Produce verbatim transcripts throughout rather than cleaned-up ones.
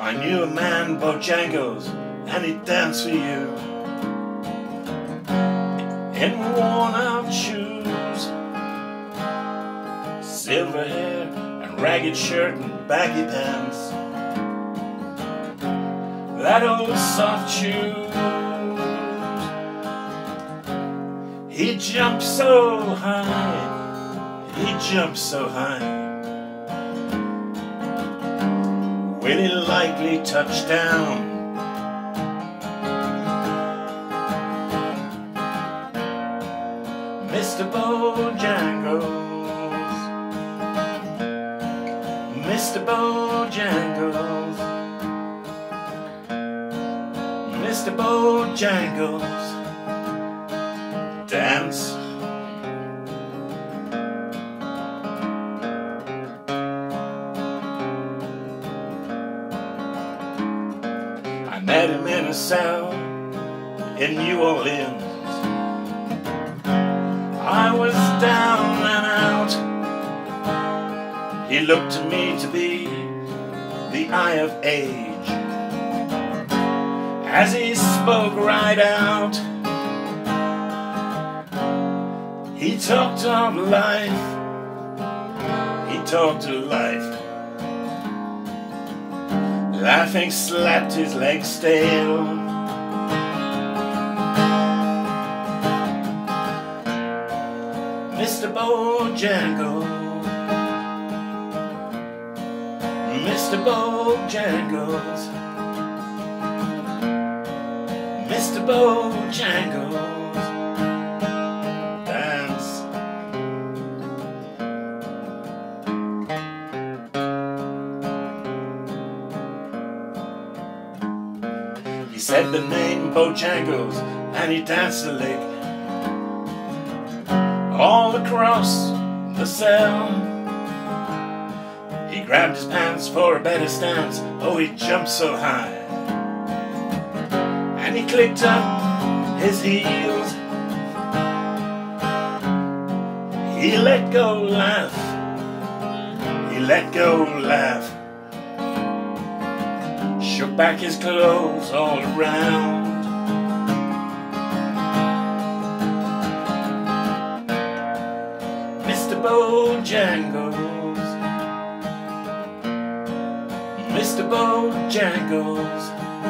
I knew a man, Bojangles, and he'd dance for you in worn-out shoes, silver hair and ragged shirt and baggy pants, that old soft shoes. He jumped so high, he jumped so high, when he lightly touched down. Mister Bojangles, Mister Bojangles, Mister Bojangles, dance. I met him in a cell in New Orleans. I was down and out. He looked to me to be the eye of age as he spoke right out. He talked of life, he talked of life. Laughing slapped his legs stale. Mister Bojangles, Mister Bojangles, Mister Bojangles, dance. He said the name Bojangles and he danced a lick all across the cell. He grabbed his pants for a better stance. Oh, he jumped so high, and he clicked up his heels. He let go laugh, he let go laugh, shook back his clothes all around. Mister Bojangles, Mister Bojangles,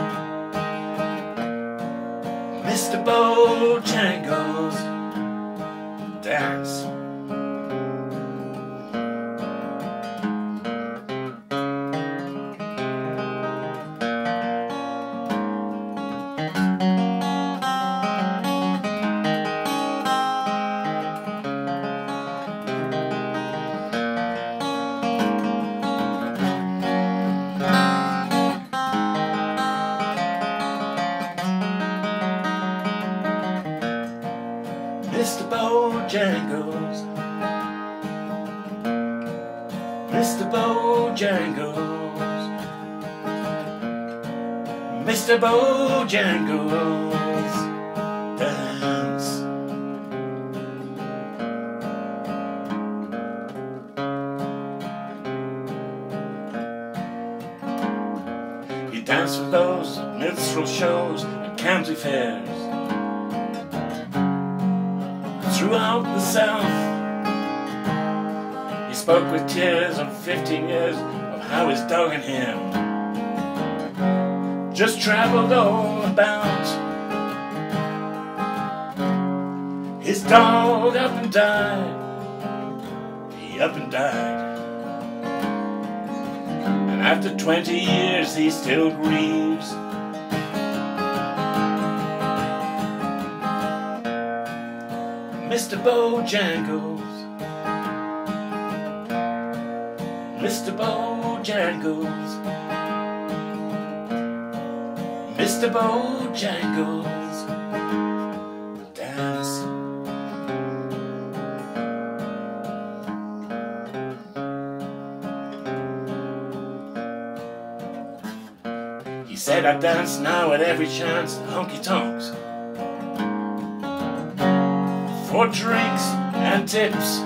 Mister Bojangles, dance. Mister Bojangles, Mister Bojangles, Mister Bojangles, dance. He danced for those minstrel shows and county fairs throughout the South. He spoke with tears of fifteen years of how his dog and him just traveled all about. His dog up and died, he up and died, and after twenty years he still grieves. Mister Bojangles, Mister Bojangles, Mister Bojangles, dance. He said I dance now at every chance, honky-tonks, for drinks and tips,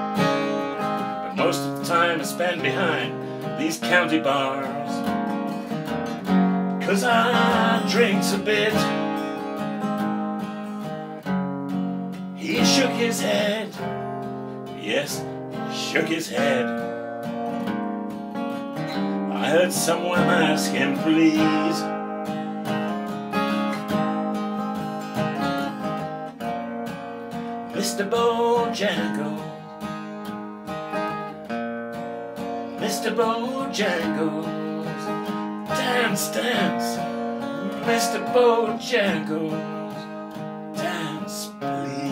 but most of the time I spend behind these county bars. 'cause I drinks a bit. He shook his head, yes, he shook his head. I heard someone ask him, please. Mister Bojangles, Mister Bojangles, dance, dance, Mister Bojangles, dance, please.